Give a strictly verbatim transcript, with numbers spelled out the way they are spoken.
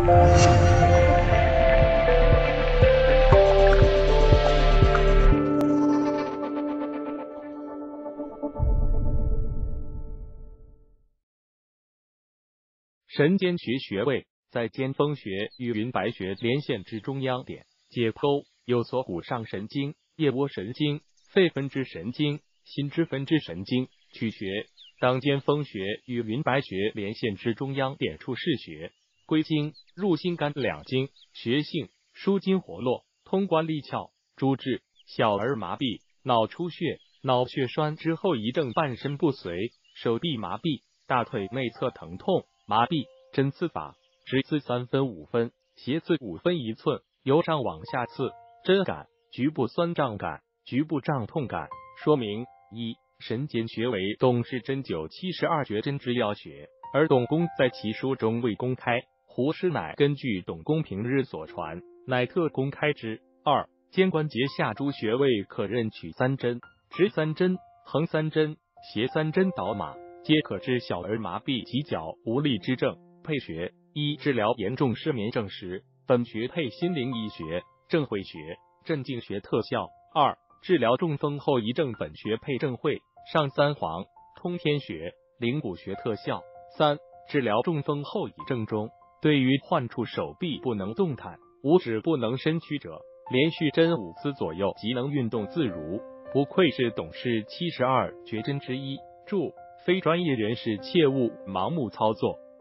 神间学穴位在肩风穴与云白穴连线之中央点，解剖有锁骨上神经、腋窝神经、肺分支神经、心支分支神经。取穴，当肩风穴与云白穴连线之中央点处是穴，归经入心肝两经，穴性舒筋活络，通关利窍，主治小儿麻痹、脑出血、脑血栓之后遗症、半身不遂、手臂麻痹、大腿内侧疼痛、麻痹。针刺法：直刺三分五分，斜刺五分一寸，由上往下刺。针感：局部酸胀感、局部胀痛感。说明：一、神间穴为董氏针灸七十二绝针之要穴，而董公在其书中未公开，胡适乃根据董公平日所传，乃特公开之。二、肩关节下诸穴位可任取三针，直三针、横三针、斜三针导马，皆可治小儿麻痹及脚无力之症。配穴：一、治疗严重失眠症时，本穴配心灵医学、正会穴、镇静穴特效。二、治疗中风后遗症，本穴配正会、上三黄、通天穴、灵谷穴特效。三、治疗中风后遗症中，对于患处手臂不能动弹、五指不能伸屈者，连续针五次左右即能运动自如，不愧是董氏七十二绝针之一。注：非专业人士切勿盲目操作。